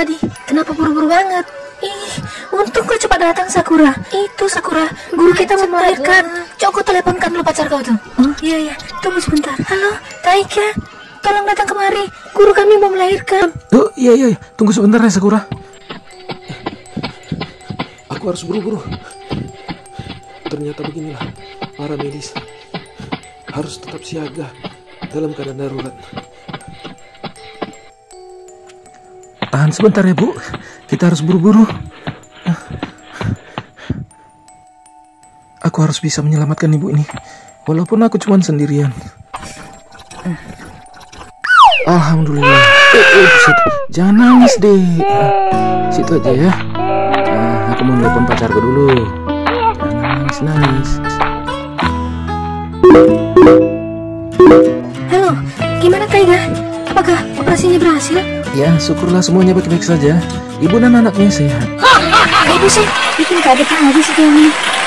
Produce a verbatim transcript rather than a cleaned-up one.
tadi? Kenapa buru-buru banget? Ih, untung kau cepat datang, Sakura. Itu Sakura, guru kita mau melahirkan. Coba kau teleponkan dulu pacar kau tuh. Oh iya iya, tunggu sebentar. Halo, Taika, tolong datang kemari. Guru kami mau melahirkan. Oh iya iya, tunggu sebentar ya Sakura. Aku harus buru-buru. Ternyata beginilah para medis. Harus tetap siaga dalam keadaan darurat. Tahan sebentar ya Bu, kita harus buru-buru. Aku harus bisa menyelamatkan ibu ini, walaupun aku cuma sendirian. Alhamdulillah. Eh, eh, buset. Jangan nangis deh. Situ aja ya. Nah, aku mau nelpon pacarku dulu. Jangan nangis-nangis. Halo, gimana Taiga? Apakah operasinya berhasil? Ya, syukurlah semuanya baik-baik saja. Ibu dan anaknya sehat. Ibu sih bikin kaget aja sih Tiongnya.